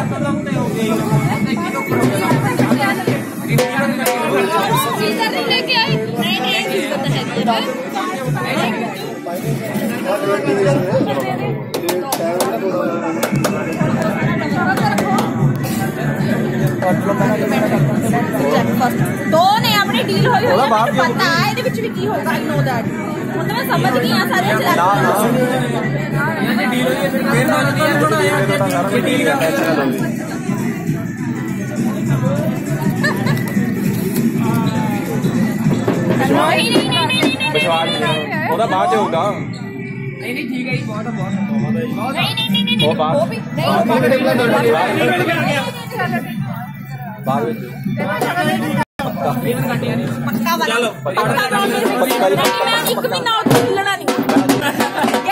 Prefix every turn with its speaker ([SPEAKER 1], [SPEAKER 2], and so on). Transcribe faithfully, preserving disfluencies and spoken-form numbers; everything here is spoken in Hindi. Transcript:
[SPEAKER 1] लेके आई नहीं नहीं दो ने अपनी डील हुई हुई है पता है ਇਹਦੇ ਵਿੱਚ ਵੀ ਕੀ ਹੋਗਾ आई नो दैट ਹੁਣ ਤਾਂ ਮੈਂ ਸਮਝ ਗਈ ਆ ਸਾਰੀਆਂ ਚਲਾ ਇਹਨਾਂ ਦੀ ਡੀਲ ਹੋਈ ਹੈ ਫਿਰ ਫੇਰ ਮੰਨਦੀ ਹੈ ਥੋੜਾ ਯਾਰ ਡੀਲ ਦਾ नहीं नहीं नहीं नहीं नहीं
[SPEAKER 2] ਉਹਦਾ ਬਾਅਦ ਚ ਹੋਊਗਾ
[SPEAKER 1] नहीं नहीं ठीक है जी बहुत बहुत नहीं नहीं नहीं नहीं
[SPEAKER 2] ਉਹ ਬਾਅਦ
[SPEAKER 1] वो भी
[SPEAKER 2] ਬਾਅਦ ਵਿੱਚ
[SPEAKER 1] पक्का वाला चलो पक्का मैं एक महीना और मिलना नहीं